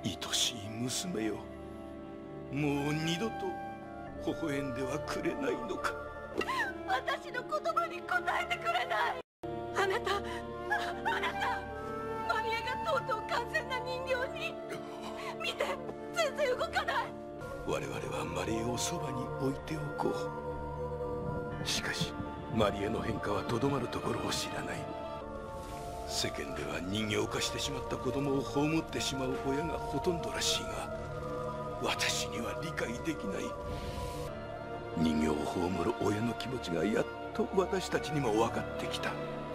愛しい娘よ、もう二度と微笑んではくれないのか。 私の言葉に答えてくれない。あなたマリアがとうとう完全な人形に。見て、全然動かない。 我々はマリエをそばに置いておこう。しかしマリエの変化はとどまるところを知らない。世間では人形化してしまった子供を葬ってしまう親がほとんどらしいが、私には理解できない。人形を葬る親の気持ちがやっと私たちにも分かってきた。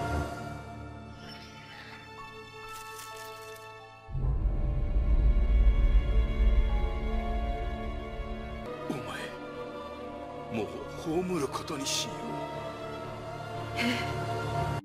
お前、もう葬ることにしよう。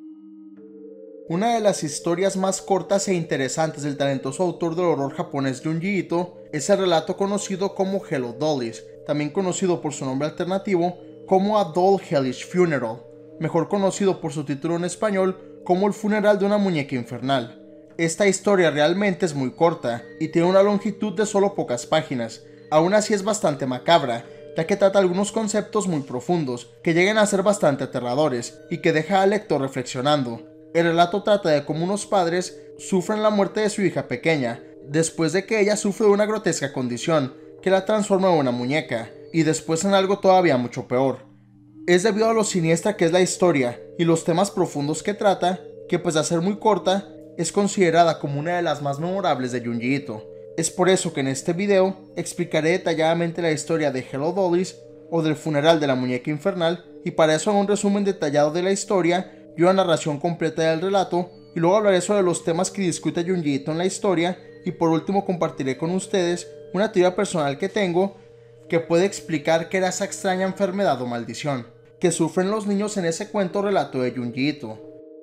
Una de las historias más cortas e interesantes del talentoso autor del horror japonés Junji Ito es el relato conocido como Hello Dollies, también conocido por su nombre alternativo como A Doll Hellish Funeral, mejor conocido por su título en español como El funeral de una muñeca infernal. Esta historia realmente es muy corta y tiene una longitud de solo pocas páginas, aún así es bastante macabra, ya que trata algunos conceptos muy profundos que llegan a ser bastante aterradores y que deja al lector reflexionando. El relato trata de cómo unos padres sufren la muerte de su hija pequeña, después de que ella sufre de una grotesca condición que la transforma en una muñeca, y después en algo todavía mucho peor. Es debido a lo siniestra que es la historia y los temas profundos que trata, que pues a ser muy corta, es considerada como una de las más memorables de Junji Ito. Es por eso que en este video explicaré detalladamente la historia de Hello Dollies o del funeral de la muñeca infernal, y para eso hago un resumen detallado de la historia y una narración completa del relato, y luego hablaré sobre los temas que discute Junji Ito en la historia, y por último compartiré con ustedes una teoría personal que tengo que puede explicar qué era esa extraña enfermedad o maldición que sufren los niños en ese cuento relato de Junji Ito.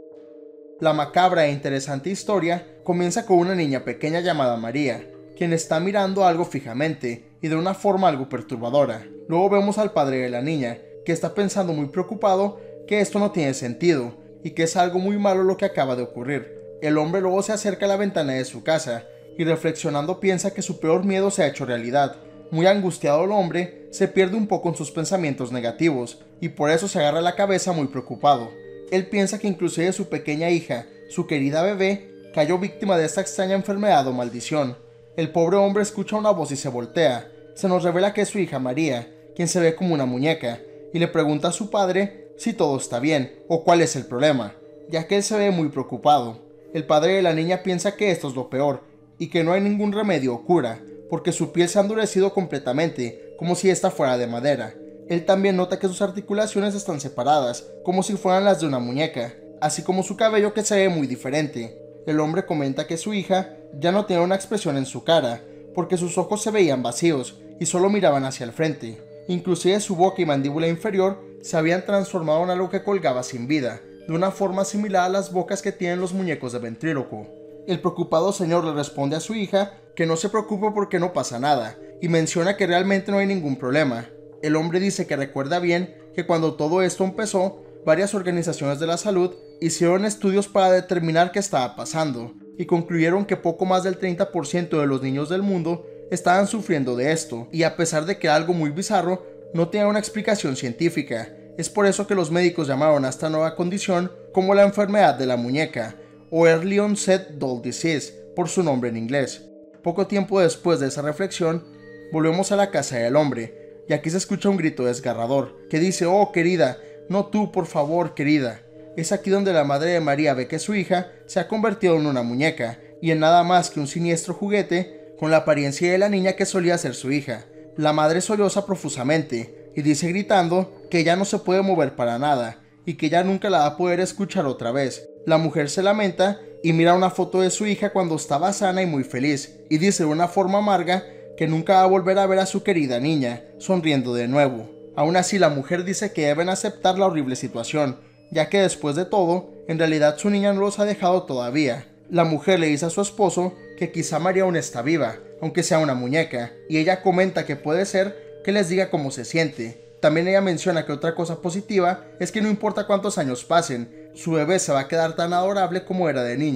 La macabra e interesante historia comienza con una niña pequeña llamada María, quien está mirando algo fijamente y de una forma algo perturbadora. Luego vemos al padre de la niña, que está pensando muy preocupado que esto no tiene sentido y que es algo muy malo lo que acaba de ocurrir. El hombre luego se acerca a la ventana de su casa y reflexionando piensa que su peor miedo se ha hecho realidad. Muy angustiado el hombre se pierde un poco en sus pensamientos negativos y por eso se agarra la cabeza muy preocupado. Él piensa que inclusive su pequeña hija, su querida bebé, cayó víctima de esta extraña enfermedad o maldición. El pobre hombre escucha una voz y se voltea. Se nos revela que es su hija María, quien se ve como una muñeca, y le pregunta a su padre si todo está bien o cuál es el problema, ya que él se ve muy preocupado. El padre de la niña piensa que esto es lo peor y que no hay ningún remedio o cura, porque su piel se ha endurecido completamente, como si esta fuera de madera. Él también nota que sus articulaciones están separadas, como si fueran las de una muñeca, así como su cabello que se ve muy diferente. El hombre comenta que su hija ya no tiene una expresión en su cara, porque sus ojos se veían vacíos y solo miraban hacia el frente. Inclusive su boca y mandíbula inferior se habían transformado en algo que colgaba sin vida, de una forma similar a las bocas que tienen los muñecos de ventríloco. El preocupado señor le responde a su hija que no se preocupe porque no pasa nada, y menciona que realmente no hay ningún problema. El hombre dice que recuerda bien que cuando todo esto empezó, varias organizaciones de la salud hicieron estudios para determinar qué estaba pasando, y concluyeron que poco más del 30% de los niños del mundo estaban sufriendo de esto, y a pesar de que era algo muy bizarro, no tenía una explicación científica. Es por eso que los médicos llamaron a esta nueva condición como la enfermedad de la muñeca, o Early Onset Doll Disease, por su nombre en inglés. Poco tiempo después de esa reflexión, volvemos a la casa del hombre, y aquí se escucha un grito desgarrador, que dice: «Oh, querida, no tú, por favor, querida». Es aquí donde la madre de María ve que su hija se ha convertido en una muñeca, y en nada más que un siniestro juguete con la apariencia de la niña que solía ser su hija. La madre solloza profusamente, y dice gritando que ya no se puede mover para nada, y que ya nunca la va a poder escuchar otra vez. La mujer se lamenta y mira una foto de su hija cuando estaba sana y muy feliz, y dice de una forma amarga que nunca va a volver a ver a su querida niña, sonriendo de nuevo. Aún así, la mujer dice que deben aceptar la horrible situación, ya que después de todo, en realidad su niña no los ha dejado todavía. La mujer le dice a su esposo que quizá María aún está viva, aunque sea una muñeca, y ella comenta que puede ser que les diga cómo se siente. También ella menciona que otra cosa positiva es que no importa cuántos años pasen, su bebé se va a quedar tan adorable como era de niña.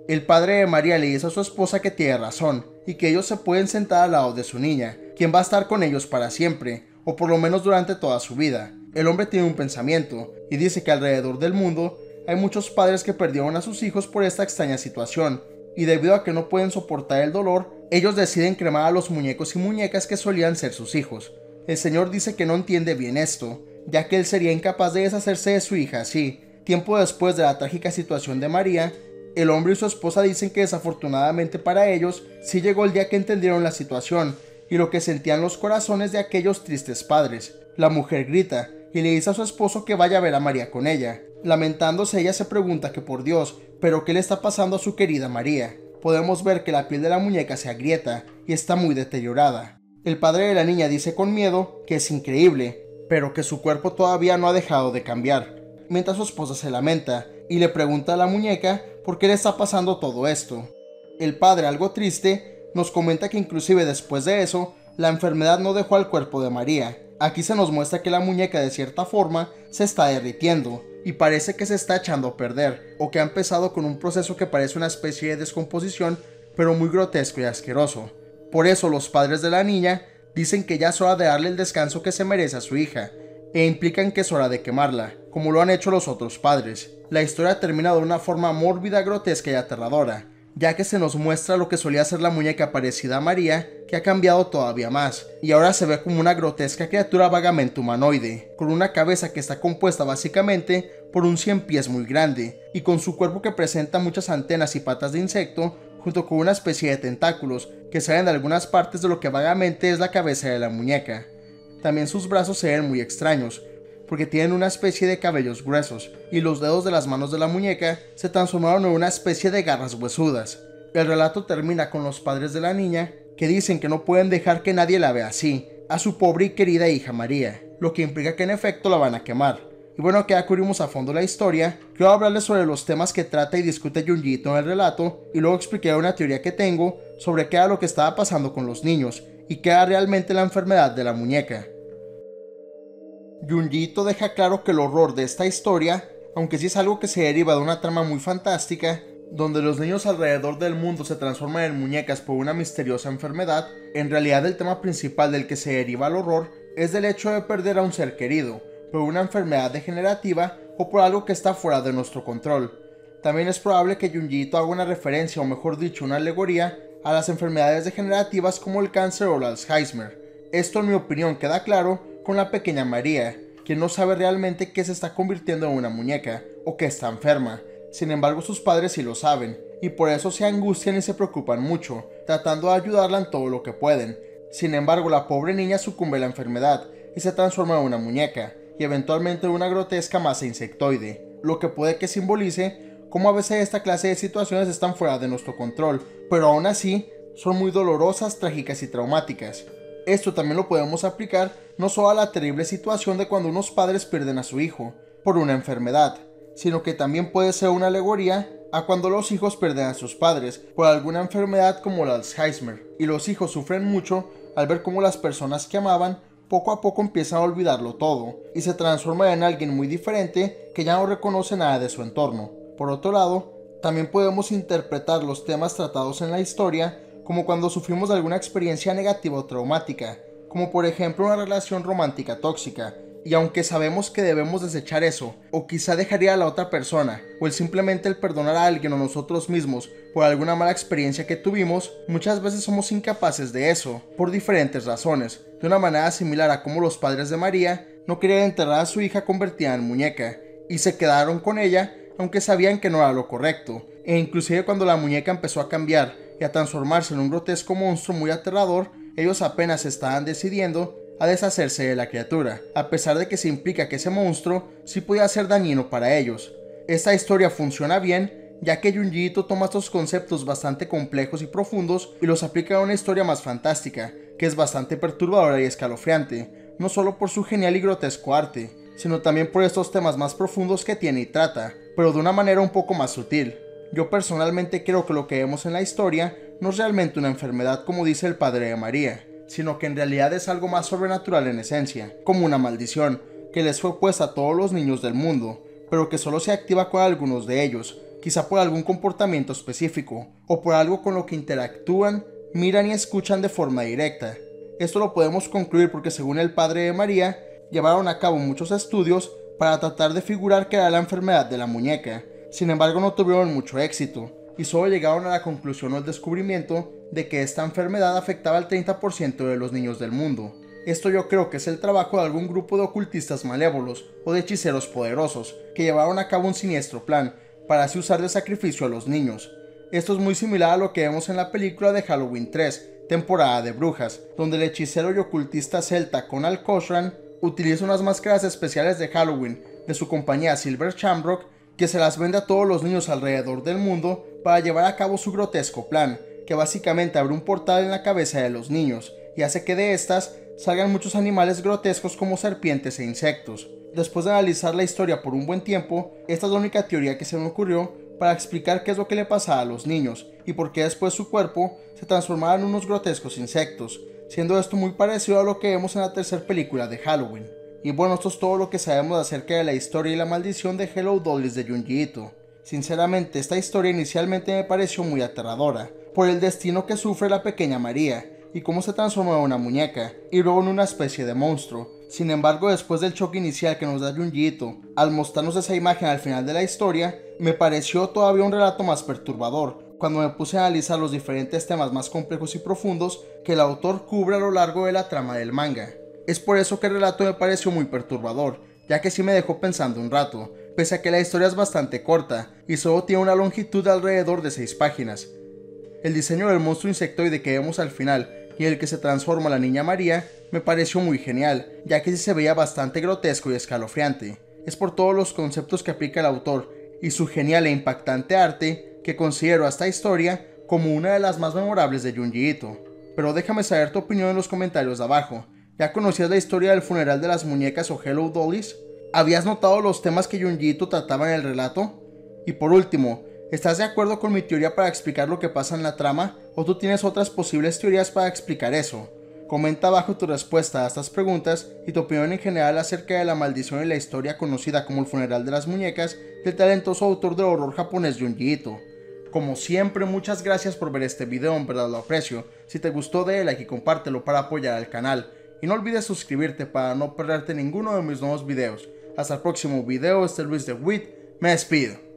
El padre de María le dice a su esposa que tiene razón y que ellos se pueden sentar al lado de su niña, quien va a estar con ellos para siempre, o por lo menos durante toda su vida. El hombre tiene un pensamiento y dice que alrededor del mundo hay muchos padres que perdieron a sus hijos por esta extraña situación, y debido a que no pueden soportar el dolor, ellos deciden cremar a los muñecos y muñecas que solían ser sus hijos. El señor dice que no entiende bien esto, ya que él sería incapaz de deshacerse de su hija así. Tiempo después de la trágica situación de María, el hombre y su esposa dicen que desafortunadamente para ellos sí llegó el día que entendieron la situación y lo que sentían los corazones de aquellos tristes padres. La mujer grita y le dice a su esposo que vaya a ver a María con ella. Lamentándose, ella se pregunta que por Dios, pero ¿qué le está pasando a su querida María? Podemos ver que la piel de la muñeca se agrieta y está muy deteriorada. El padre de la niña dice con miedo que es increíble, pero que su cuerpo todavía no ha dejado de cambiar, mientras su esposa se lamenta y le pregunta a la muñeca por qué le está pasando todo esto. El padre, algo triste, nos comenta que inclusive después de eso, la enfermedad no dejó al cuerpo de María. Aquí se nos muestra que la muñeca de cierta forma se está derritiendo y parece que se está echando a perder, o que ha empezado con un proceso que parece una especie de descomposición, pero muy grotesco y asqueroso. Por eso los padres de la niña dicen que ya es hora de darle el descanso que se merece a su hija, e implican que es hora de quemarla, como lo han hecho los otros padres. La historia termina de una forma mórbida, grotesca y aterradora, ya que se nos muestra lo que solía ser la muñeca parecida a María, que ha cambiado todavía más, y ahora se ve como una grotesca criatura vagamente humanoide, con una cabeza que está compuesta básicamente por un 100 pies muy grande, y con su cuerpo que presenta muchas antenas y patas de insecto, junto con una especie de tentáculos que salen de algunas partes de lo que vagamente es la cabeza de la muñeca. También sus brazos se ven muy extraños, porque tienen una especie de cabellos gruesos, y los dedos de las manos de la muñeca se transformaron en una especie de garras huesudas. El relato termina con los padres de la niña, que dicen que no pueden dejar que nadie la vea así, a su pobre y querida hija María, lo que implica que en efecto la van a quemar. Y bueno, que ya cubrimos a fondo la historia, quiero hablarles sobre los temas que trata y discute Junji Ito en el relato, y luego explicaré una teoría que tengo sobre qué era lo que estaba pasando con los niños, y qué era realmente la enfermedad de la muñeca. Junji Ito deja claro que el horror de esta historia, aunque sí es algo que se deriva de una trama muy fantástica, donde los niños alrededor del mundo se transforman en muñecas por una misteriosa enfermedad, en realidad el tema principal del que se deriva el horror es del hecho de perder a un ser querido, por una enfermedad degenerativa o por algo que está fuera de nuestro control. También es probable que Junji Ito haga una referencia, o mejor dicho una alegoría, a las enfermedades degenerativas como el cáncer o el Alzheimer. Esto en mi opinión queda claro con la pequeña María, quien no sabe realmente que se está convirtiendo en una muñeca o que está enferma. Sin embargo, sus padres sí lo saben, y por eso se angustian y se preocupan mucho, tratando de ayudarla en todo lo que pueden. Sin embargo, la pobre niña sucumbe a la enfermedad y se transforma en una muñeca, y eventualmente en una grotesca masa insectoide, lo que puede que simbolice cómo a veces esta clase de situaciones están fuera de nuestro control, pero aún así son muy dolorosas, trágicas y traumáticas. Esto también lo podemos aplicar no solo a la terrible situación de cuando unos padres pierden a su hijo por una enfermedad, sino que también puede ser una alegoría a cuando los hijos pierden a sus padres por alguna enfermedad como el Alzheimer, y los hijos sufren mucho al ver cómo las personas que amaban poco a poco empiezan a olvidarlo todo y se transforman en alguien muy diferente que ya no reconoce nada de su entorno. Por otro lado, también podemos interpretar los temas tratados en la historia como cuando sufrimos de alguna experiencia negativa o traumática, como por ejemplo una relación romántica tóxica, y aunque sabemos que debemos desechar eso, o quizá dejaría a la otra persona, o simplemente el perdonar a alguien o nosotros mismos por alguna mala experiencia que tuvimos, muchas veces somos incapaces de eso, por diferentes razones, de una manera similar a como los padres de María no querían enterrar a su hija convertida en muñeca, y se quedaron con ella aunque sabían que no era lo correcto, e inclusive cuando la muñeca empezó a cambiar y a transformarse en un grotesco monstruo muy aterrador, ellos apenas estaban decidiendo a deshacerse de la criatura, a pesar de que se implica que ese monstruo sí podía ser dañino para ellos. Esta historia funciona bien, ya que Junji Ito toma estos conceptos bastante complejos y profundos y los aplica a una historia más fantástica, que es bastante perturbadora y escalofriante, no solo por su genial y grotesco arte, sino también por estos temas más profundos que tiene y trata, pero de una manera un poco más sutil. Yo personalmente creo que lo que vemos en la historia no es realmente una enfermedad como dice el padre de María, sino que en realidad es algo más sobrenatural en esencia, como una maldición, que les fue puesta a todos los niños del mundo, pero que solo se activa con algunos de ellos, quizá por algún comportamiento específico, o por algo con lo que interactúan, miran y escuchan de forma directa. Esto lo podemos concluir porque según el padre de María, llevaron a cabo muchos estudios para tratar de figurar qué era la enfermedad de la muñeca. Sin embargo, no tuvieron mucho éxito, y solo llegaron a la conclusión o el descubrimiento de que esta enfermedad afectaba al 30% de los niños del mundo. Esto yo creo que es el trabajo de algún grupo de ocultistas malévolos o de hechiceros poderosos que llevaron a cabo un siniestro plan para así usar de sacrificio a los niños. Esto es muy similar a lo que vemos en la película de Halloween 3, temporada de brujas, donde el hechicero y ocultista celta Conal Cochran utiliza unas máscaras especiales de Halloween de su compañía Silver Shamrock que se las vende a todos los niños alrededor del mundo para llevar a cabo su grotesco plan, que básicamente abre un portal en la cabeza de los niños y hace que de estas salgan muchos animales grotescos como serpientes e insectos. Después de analizar la historia por un buen tiempo, esta es la única teoría que se me ocurrió para explicar qué es lo que le pasaba a los niños y por qué después su cuerpo se transformaba en unos grotescos insectos, siendo esto muy parecido a lo que vemos en la tercera película de Halloween. Y bueno, esto es todo lo que sabemos acerca de la historia y la maldición de Hello Dollies de Junji Ito. Sinceramente, esta historia inicialmente me pareció muy aterradora, por el destino que sufre la pequeña María, y cómo se transformó en una muñeca, y luego en una especie de monstruo. Sin embargo, después del choque inicial que nos da Junji Ito, al mostrarnos esa imagen al final de la historia, me pareció todavía un relato más perturbador, cuando me puse a analizar los diferentes temas más complejos y profundos que el autor cubre a lo largo de la trama del manga. Es por eso que el relato me pareció muy perturbador, ya que sí me dejó pensando un rato, pese a que la historia es bastante corta y solo tiene una longitud de alrededor de 6 páginas. El diseño del monstruo insectoide que vemos al final y en el que se transforma la niña María me pareció muy genial, ya que sí se veía bastante grotesco y escalofriante. Es por todos los conceptos que aplica el autor y su genial e impactante arte que considero a esta historia como una de las más memorables de Junji Ito. Pero déjame saber tu opinión en los comentarios de abajo. ¿Ya conocías la historia del funeral de las muñecas o Hello Dollies? ¿Habías notado los temas que Junji Ito trataba en el relato? Y por último, ¿estás de acuerdo con mi teoría para explicar lo que pasa en la trama? ¿O tú tienes otras posibles teorías para explicar eso? Comenta abajo tu respuesta a estas preguntas y tu opinión en general acerca de la maldición y la historia conocida como el funeral de las muñecas del talentoso autor del horror japonés Junji Ito. Como siempre, muchas gracias por ver este video, en verdad lo aprecio. Si te gustó, dale like y compártelo para apoyar al canal. Y no olvides suscribirte para no perderte ninguno de mis nuevos videos. Hasta el próximo video, este es Luis de Wit, me despido.